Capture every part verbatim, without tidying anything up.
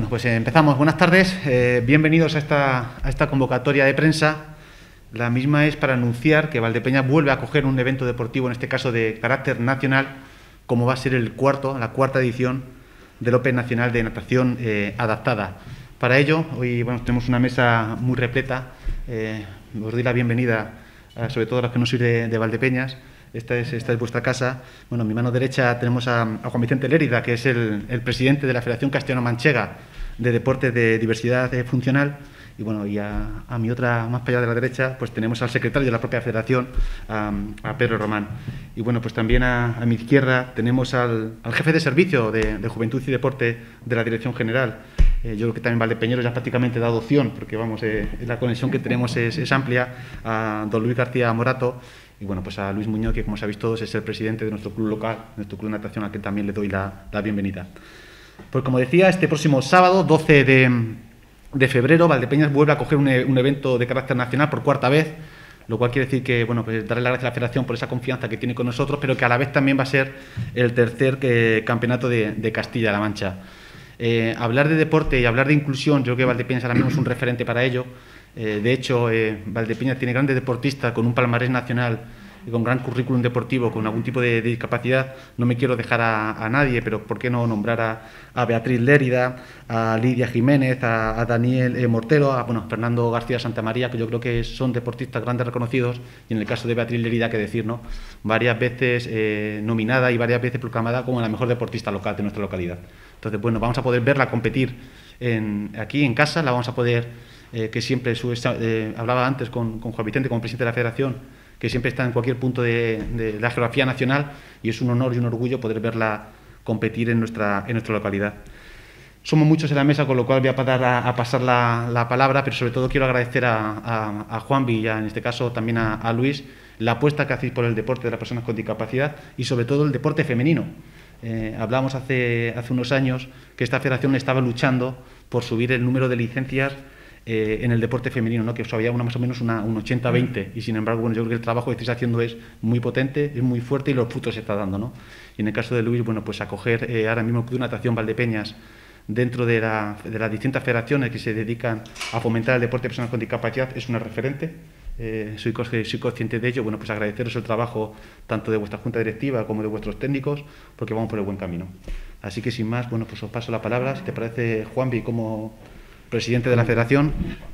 pues eh, empezamos. Buenas tardes, eh, bienvenidos a esta, a esta convocatoria de prensa. La misma es para anunciar que Valdepeñas vuelve a acoger un evento deportivo, en este caso de carácter nacional, como va a ser el cuarto, la cuarta edición del Open Nacional de Natación eh, Adaptada. Para ello, hoy bueno, tenemos una mesa muy repleta. Eh, os doy la bienvenida, a, sobre todo a los que no sois de, de Valdepeñas. Esta es, esta es vuestra casa. Bueno, a mi mano derecha tenemos a, a Juan Vicente Lérida, que es el, el presidente de la Federación Castellano-Manchega de Deportes de Diversidad Funcional. Y bueno, y a, a mi otra, más para allá de la derecha, pues tenemos al secretario de la propia federación, a, a Pedro Román. Y bueno, pues también a, a mi izquierda tenemos al, al jefe de servicio de, de Juventud y Deporte de la Dirección General. Eh, yo creo que también Valdepeñeros ya prácticamente da adopción, porque vamos, eh, la conexión que tenemos es, es amplia, a don Luis García Morato. Y bueno, pues a Luis Muñoz, que como sabéis todos es el presidente de nuestro club local, nuestro club de natación, al que también le doy la, la bienvenida. Pues como decía, este próximo sábado, doce de febrero, Valdepeñas vuelve a acoger un, un evento de carácter nacional por cuarta vez, lo cual quiere decir que, bueno, pues darle las gracias a la Federación por esa confianza que tiene con nosotros, pero que a la vez también va a ser el tercer eh, campeonato de, de Castilla-La Mancha. Eh, hablar de deporte y hablar de inclusión, yo creo que Valdepeñas ahora mismo es un referente para ello. Eh, de hecho, eh, Valdepeñas tiene grandes deportistas con un palmarés nacional y con gran currículum deportivo, con algún tipo de, de discapacidad. No me quiero dejar a, a nadie, pero ¿por qué no nombrar a, a Beatriz Lérida, a Lidia Jiménez, a, a Daniel eh, Mortero, a bueno, Fernando García Santamaría, que yo creo que son deportistas grandes reconocidos, y en el caso de Beatriz Lérida, que decir, ¿no? Varias veces eh, nominada y varias veces proclamada como la mejor deportista local de nuestra localidad. Entonces, bueno, vamos a poder verla competir en, aquí en casa, la vamos a poder... Eh, que siempre, su, eh, hablaba antes con, con Juan Vicente, como presidente de la Federación, que siempre está en cualquier punto de, de la geografía nacional, y es un honor y un orgullo poder verla competir en nuestra, en nuestra localidad. Somos muchos en la mesa, con lo cual voy a pasar, a, a pasar la, la palabra, pero sobre todo quiero agradecer a, a, a Juanvi y a, en este caso también a, a Luis la apuesta que hacéis por el deporte de las personas con discapacidad y sobre todo el deporte femenino. Eh, hablamos hace, hace unos años que esta federación estaba luchando por subir el número de licencias Eh, en el deporte femenino, ¿no? Que os había una, más o menos una, un ochenta veinte, y sin embargo, bueno, yo creo que el trabajo que estáis haciendo es muy potente, es muy fuerte y los frutos se está dando, ¿no? Y en el caso de Luis, bueno, pues acoger eh, ahora mismo el Club de Natación Valdepeñas dentro de, la, de las distintas federaciones que se dedican a fomentar el deporte de personas con discapacidad es una referente. Eh, soy, soy consciente de ello. Bueno, pues agradeceros el trabajo tanto de vuestra junta directiva como de vuestros técnicos, porque vamos por el buen camino. Así que sin más, bueno, pues os paso la palabra. Si te parece, Juanvi, como presidente de la Federación.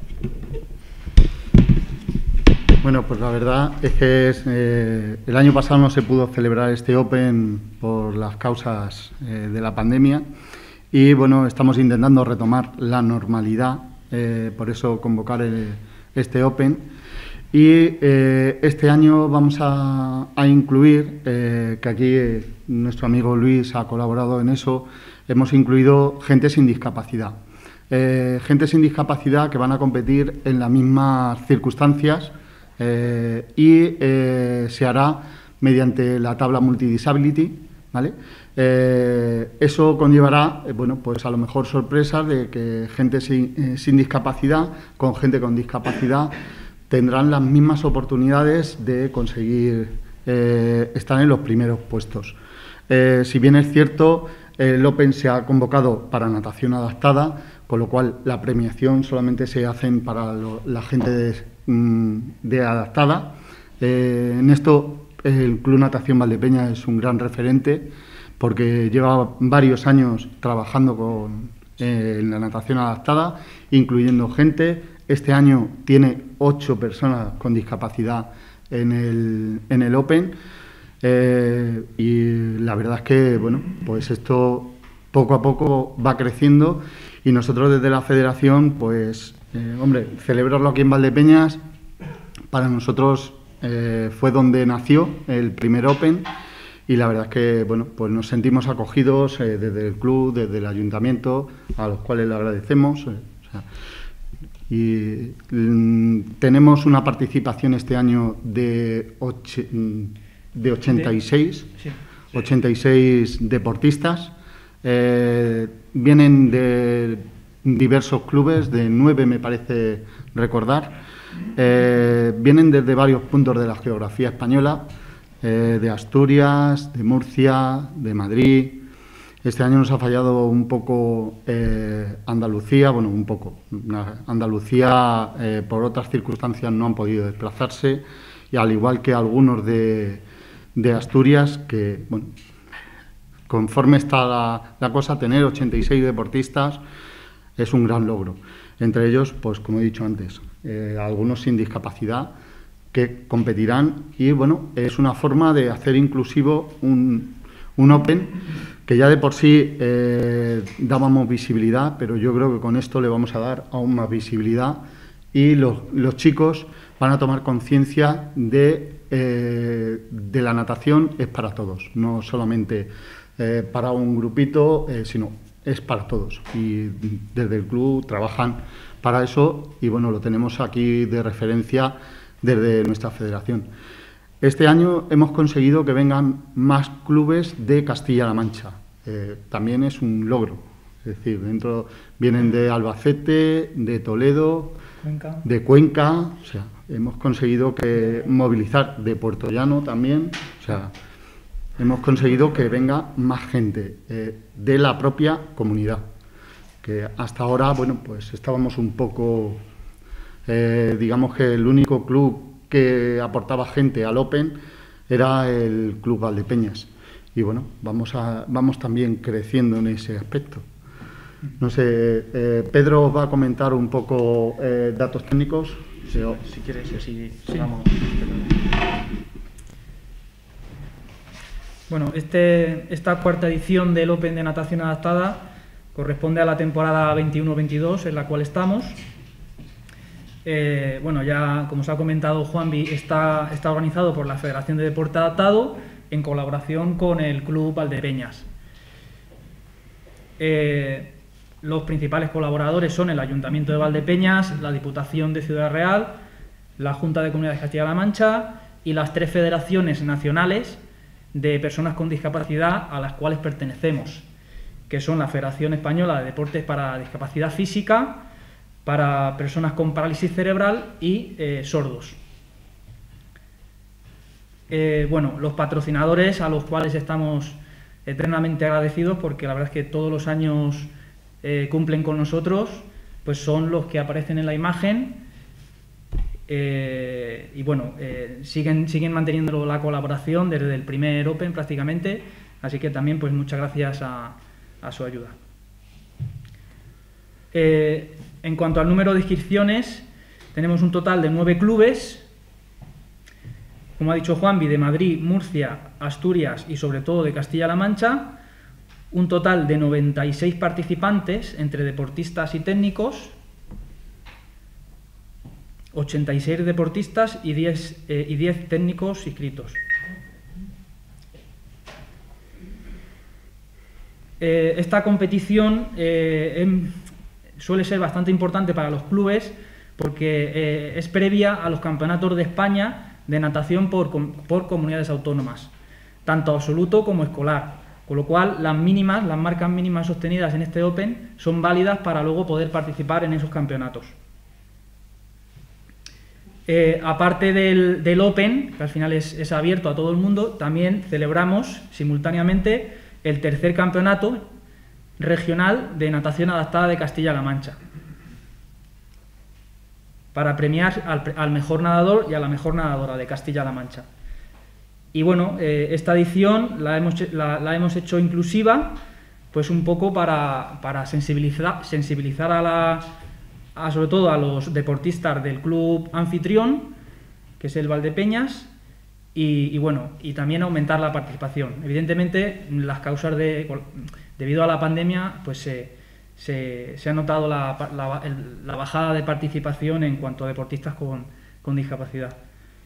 Bueno, pues la verdad es que es, eh, el año pasado no se pudo celebrar este Open por las causas eh, de la pandemia y bueno, estamos intentando retomar la normalidad, eh, por eso convocar el, este Open. Y eh, este año vamos a, a incluir, eh, que aquí eh, nuestro amigo Luis ha colaborado en eso, hemos incluido gente sin discapacidad. Eh, gente sin discapacidad que van a competir en las mismas circunstancias eh, y eh, se hará mediante la tabla Multidisability, ¿vale? Eh, eso conllevará, eh, bueno, pues a lo mejor sorpresas de que gente sin, eh, sin discapacidad con gente con discapacidad tendrán las mismas oportunidades de conseguir eh, estar en los primeros puestos. Eh, si bien es cierto, el Open se ha convocado para natación adaptada, con lo cual la premiación solamente se hace para lo, la gente de, de adaptada. Eh, en esto el Club Natación Valdepeñas es un gran referente porque lleva varios años trabajando con, eh, en la natación adaptada, incluyendo gente. Este año tiene ocho personas con discapacidad en el, en el Open eh, y la verdad es que bueno, pues esto poco a poco va creciendo. Y nosotros desde la Federación, pues, eh, hombre, celebrarlo aquí en Valdepeñas, para nosotros eh, fue donde nació el primer Open y la verdad es que, bueno, pues nos sentimos acogidos eh, desde el club, desde el ayuntamiento, a los cuales le agradecemos. Eh, o sea, y mm, tenemos una participación este año de, och de ochenta y seis, sí, sí. ochenta y seis deportistas. Eh, vienen de diversos clubes, de nueve me parece recordar, eh, vienen desde varios puntos de la geografía española, eh, de Asturias, de Murcia, de Madrid, Este año nos ha fallado un poco eh, Andalucía, bueno, un poco. Andalucía, eh, por otras circunstancias, no han podido desplazarse, y al igual que algunos de, de Asturias, que, bueno, conforme está la, la cosa, tener ochenta y seis deportistas es un gran logro. Entre ellos, pues como he dicho antes, eh, algunos sin discapacidad que competirán, y bueno, es una forma de hacer inclusivo un, un Open que ya de por sí eh, dábamos visibilidad, pero yo creo que con esto le vamos a dar aún más visibilidad, y los, los chicos van a tomar conciencia de, eh, de la natación es para todos, no solamente eh, para un grupito, eh, sino es para todos, y desde el club trabajan para eso, y bueno, lo tenemos aquí de referencia desde nuestra federación. Este año hemos conseguido que vengan más clubes de Castilla-La Mancha. Eh, también es un logro. Es decir, dentro vienen de Albacete, de Toledo, Cuenca. de Cuenca. O sea, hemos conseguido que movilizar de Puerto Llano también. O sea, hemos conseguido que venga más gente eh, de la propia comunidad. Que hasta ahora, bueno, pues estábamos un poco, eh, digamos que el único club que aportaba gente al Open era el Club Valdepeñas. Y bueno, vamos, a, vamos también creciendo en ese aspecto. No sé, eh, Pedro os va a comentar un poco eh, datos técnicos. Sí, si quieres, así sí. Vamos. Bueno, este, esta cuarta edición del Open de Natación Adaptada corresponde a la temporada veintiuno veintidós en la cual estamos. Eh, bueno, ya como os ha comentado Juanvi, está, está organizado por la Federación de Deporte Adaptado en colaboración con el Club Valdepeñas. Eh, los principales colaboradores son el Ayuntamiento de Valdepeñas, la Diputación de Ciudad Real, la Junta de Comunidades de Castilla-La Mancha y las tres federaciones nacionales de personas con discapacidad a las cuales pertenecemos, que son la Federación Española de Deportes para Discapacidad Física, para personas con parálisis cerebral y eh, sordos. Eh, bueno, los patrocinadores a los cuales estamos eternamente agradecidos, porque la verdad es que todos los años eh, cumplen con nosotros, pues son los que aparecen en la imagen eh, y bueno, eh, siguen, siguen manteniendo la colaboración desde el primer Open prácticamente, así que también pues muchas gracias a, a su ayuda. Eh, En cuanto al número de inscripciones, tenemos un total de nueve clubes, como ha dicho Juanvi, de Madrid, Murcia, Asturias y sobre todo de Castilla-La Mancha, un total de noventa y seis participantes entre deportistas y técnicos, ochenta y seis deportistas y diez, eh, y diez técnicos inscritos. Eh, esta competición eh, en, suele ser bastante importante para los clubes porque eh, es previa a los campeonatos de España de natación por, por comunidades autónomas, tanto absoluto como escolar, con lo cual las mínimas, las marcas mínimas obtenidas en este Open son válidas para luego poder participar en esos campeonatos. Eh, aparte del, del Open, que al final es, es abierto a todo el mundo, también celebramos simultáneamente el tercer campeonato regional de natación adaptada de Castilla-La Mancha, para premiar al, al mejor nadador y a la mejor nadadora de Castilla-La Mancha. Y bueno, eh, esta edición la hemos, la, la hemos hecho inclusiva, pues un poco para, para sensibilizar, sensibilizar a la, a, sobre todo a los deportistas del club anfitrión, que es el Valdepeñas, y, y bueno, y también aumentar la participación. Evidentemente, las causas de... Debido a la pandemia, pues se, se, se ha notado la, la, el, la bajada de participación en cuanto a deportistas con, con discapacidad.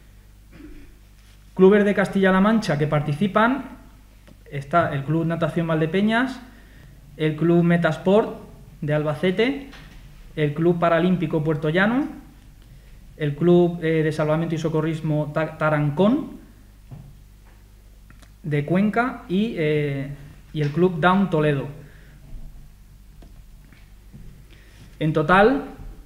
Clubes de Castilla-La Mancha que participan, está el Club Natación Valdepeñas, el Club Metasport de Albacete, el Club Paralímpico Puerto Llano, el Club eh, de Salvamento y Socorrismo Tarancón de Cuenca y... Eh, y el Club Down Toledo. En total,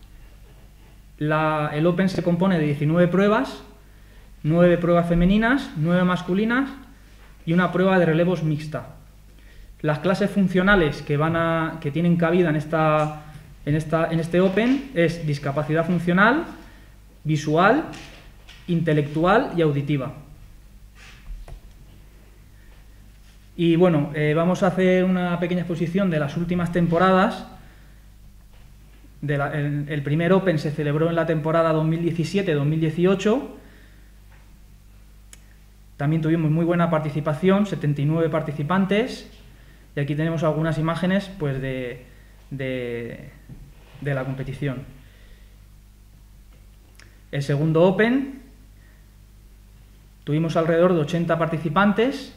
la, el Open se compone de diecinueve pruebas, nueve pruebas femeninas, nueve masculinas y una prueba de relevos mixta, Las clases funcionales que, van a, que tienen cabida en, esta, en, esta, en este Open es discapacidad funcional, visual, intelectual y auditiva. Y bueno, eh, vamos a hacer una pequeña exposición de las últimas temporadas. De la, el, el primer Open se celebró en la temporada dos mil diecisiete dos mil dieciocho. También tuvimos muy buena participación, setenta y nueve participantes. Y aquí tenemos algunas imágenes pues, de, de, de la competición. El segundo Open, tuvimos alrededor de ochenta participantes.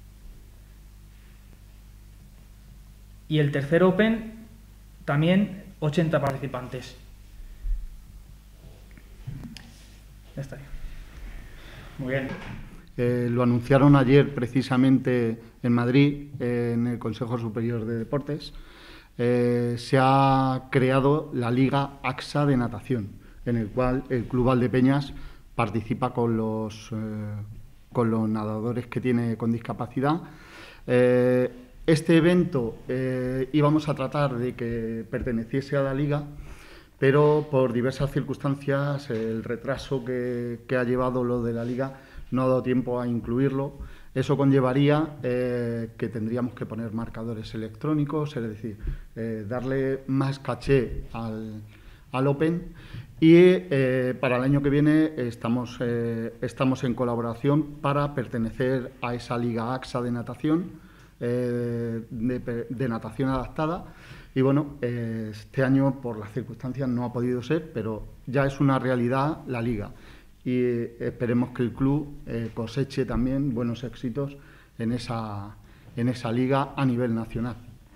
Y el tercer Open, también ochenta participantes. Ya está. Muy bien. Eh, lo anunciaron ayer precisamente en Madrid, eh, en el Consejo Superior de Deportes. Eh, se ha creado la Liga AXA de natación, en el cual el Club Valdepeñas participa con los, eh, con los nadadores que tiene con discapacidad. Eh, este evento eh, íbamos a tratar de que perteneciese a la Liga, pero por diversas circunstancias el retraso que, que ha llevado lo de la Liga no ha dado tiempo a incluirlo. Eso conllevaría eh, que tendríamos que poner marcadores electrónicos, es decir, eh, darle más caché al, al Open. Y eh, para el año que viene estamos, eh, estamos en colaboración para pertenecer a esa Liga AXA de natación, eh, de, de natación adaptada. Y bueno, eh, este año por las circunstancias no ha podido ser, pero ya es una realidad la Liga. Y esperemos que el club eh, coseche también buenos éxitos en esa, en esa liga a nivel nacional.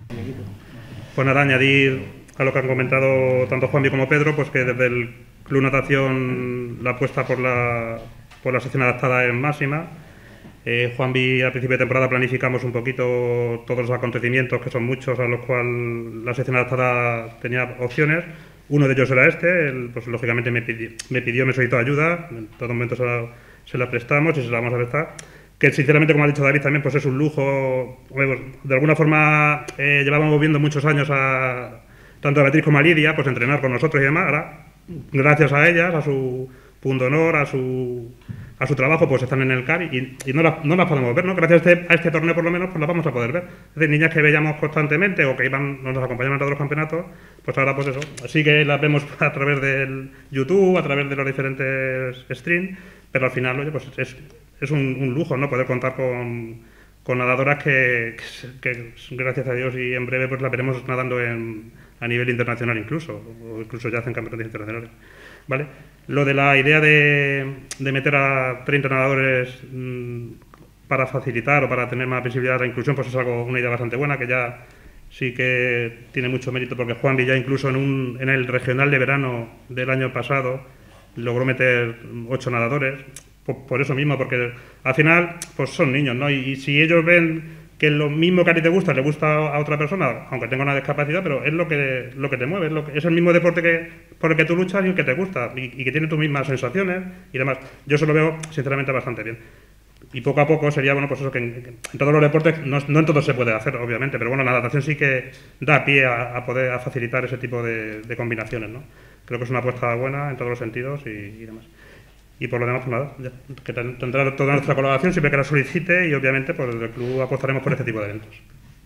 Pues nada, añadir a lo que han comentado tanto Juanvi como Pedro, pues que desde el Club Natación la apuesta por la, por la sección adaptada es máxima. Eh, Juanvi, al principio de temporada planificamos un poquito todos los acontecimientos, que son muchos, a los cuales la sección adaptada tenía opciones. Uno de ellos era este, él, pues lógicamente me pidió, me, pidió, me solicitó ayuda, en todo momento se la, se la prestamos y se la vamos a prestar. Que sinceramente, como ha dicho David, también pues es un lujo. Pues, de alguna forma eh, llevábamos viendo muchos años a tanto a Beatriz como a Lidia pues entrenar con nosotros y demás. Ahora, gracias a ellas, a su punto honor, a su, a su trabajo, pues están en el C A R y, y no, las, no las podemos ver, ¿no? Gracias a este, a este torneo, por lo menos, pues las vamos a poder ver. Es decir, niñas que veíamos constantemente o que iban, nos acompañaban a todos los campeonatos, pues ahora pues eso. Así que las vemos a través del YouTube, a través de los diferentes streams, pero al final, oye, pues es, es un, un lujo, ¿no? Poder contar con, con nadadoras que, que, que, gracias a Dios, y en breve pues las veremos nadando en, a nivel internacional incluso, o incluso ya hacen campeonatos internacionales, ¿vale? Lo de la idea de, de meter a treinta nadadores mmm, para facilitar o para tener más visibilidad a la inclusión, pues es algo, una idea bastante buena, que ya sí que tiene mucho mérito, porque Juan Villa incluso en, un, en el regional de verano del año pasado logró meter ocho nadadores, por, por eso mismo, porque al final pues son niños, ¿no? Y, y si ellos ven que lo mismo que a ti te gusta, le gusta a otra persona, aunque tenga una discapacidad, pero es lo que, lo que te mueve, es, lo que, es el mismo deporte que, por el que tú luchas y el que te gusta, y, y que tiene tus mismas sensaciones y demás. Yo eso lo veo, sinceramente, bastante bien. Y poco a poco sería, bueno, pues eso, que en, que en todos los deportes, no, no en todos se puede hacer, obviamente, pero bueno, la natación sí que da pie a, a poder a facilitar ese tipo de, de combinaciones, ¿no? Creo que es una apuesta buena en todos los sentidos y, y demás. Y por lo demás, pues nada, ya, que tendrá toda nuestra colaboración siempre que la solicite y obviamente pues desde el club apostaremos por este tipo de eventos.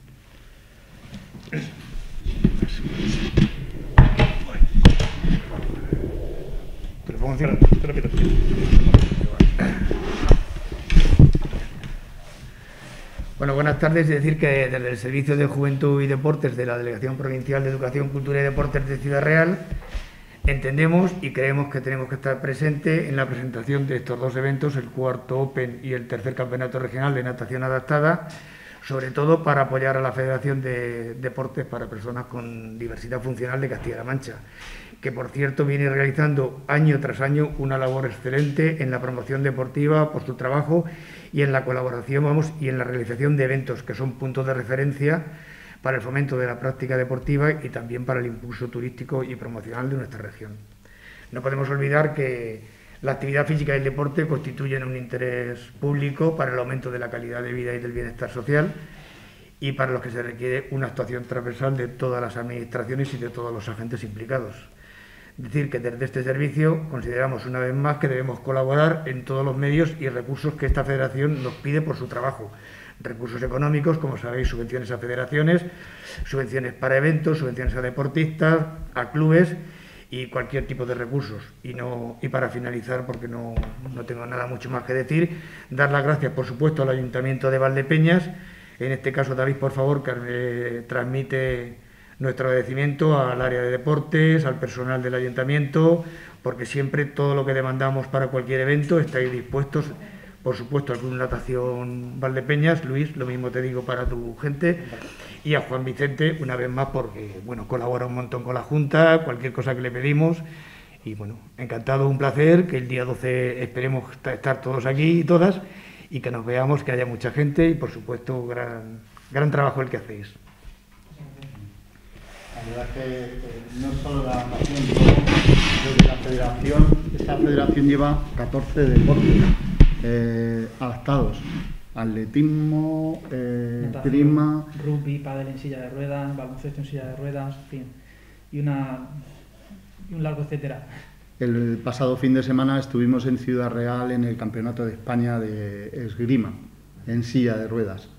¿Te lo pongo encima? Te lo pido. Bueno, buenas tardes. Es decir, que desde el Servicio de Juventud y Deportes de la Delegación Provincial de Educación, Cultura y Deportes de Ciudad Real entendemos y creemos que tenemos que estar presentes en la presentación de estos dos eventos, el cuarto Open y el tercer Campeonato Regional de Natación Adaptada, sobre todo para apoyar a la Federación de Deportes para Personas con Diversidad Funcional de Castilla-La Mancha, que por cierto viene realizando año tras año una labor excelente en la promoción deportiva por su trabajo y en la colaboración, vamos, y en la realización de eventos que son puntos de referencia para el fomento de la práctica deportiva y también para el impulso turístico y promocional de nuestra región. No podemos olvidar que la actividad física y el deporte constituyen un interés público para el aumento de la calidad de vida y del bienestar social, y para los que se requiere una actuación transversal de todas las administraciones y de todos los agentes implicados. Es decir, que desde este servicio consideramos una vez más que debemos colaborar en todos los medios y recursos que esta federación nos pide por su trabajo. Recursos económicos, como sabéis, subvenciones a federaciones, subvenciones para eventos, subvenciones a deportistas, a clubes y cualquier tipo de recursos. Y, no, y para finalizar, porque no, no tengo nada mucho más que decir, dar las gracias, por supuesto, al Ayuntamiento de Valdepeñas. En este caso, David, por favor, que eh, transmite nuestro agradecimiento al área de deportes, al personal del Ayuntamiento, porque siempre todo lo que demandamos para cualquier evento estáis dispuestos. Por supuesto, al Club Natación Valdepeñas, Luis, lo mismo te digo para tu gente, y a Juan Vicente, una vez más, porque bueno, colabora un montón con la Junta, cualquier cosa que le pedimos, y bueno, encantado, un placer, que el día doce esperemos estar todos aquí y todas, y que nos veamos, que haya mucha gente, y por supuesto, gran, gran trabajo el que hacéis. La verdad es que eh, no solo la nación, sino desde la federación, esta federación lleva catorce deportes eh, adaptados: atletismo, eh, esgrima, rugby, pádel en silla de ruedas, baloncesto en silla de ruedas, en fin, y, una, y un largo etcétera. El pasado fin de semana estuvimos en Ciudad Real en el Campeonato de España de esgrima en silla de ruedas.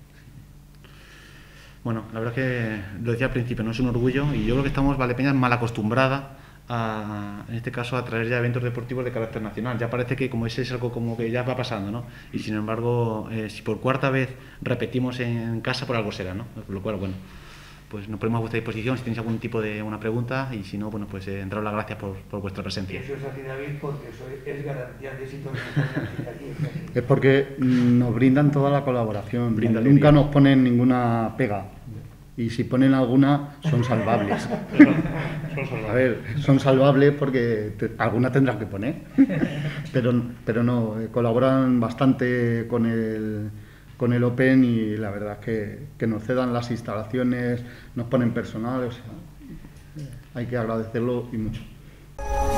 Bueno, la verdad es que lo decía al principio, no es un orgullo, y yo creo que estamos, Valdepeñas, mal acostumbrada a, en este caso, a traer ya eventos deportivos de carácter nacional. Ya parece que como ese es algo como que ya va pasando, ¿no? Y sin embargo, eh, si por cuarta vez repetimos en casa, por algo será, ¿no? Por lo cual, bueno, pues nos ponemos a vuestra disposición si tenéis algún tipo de una pregunta, y si no, bueno, pues eh, daros las gracias por, por vuestra presencia. Eso es así, David, porque soy, es garantía de éxito. Es porque nos brindan toda la colaboración, Brindan nunca nos ponen ninguna pega, y si ponen alguna son salvables. Son salvables. A ver, son salvables porque te, alguna tendrán que poner, pero, pero no, eh, colaboran bastante con el, con el Open, y la verdad es que, que nos cedan las instalaciones, nos ponen personal, o sea, hay que agradecerlo y mucho.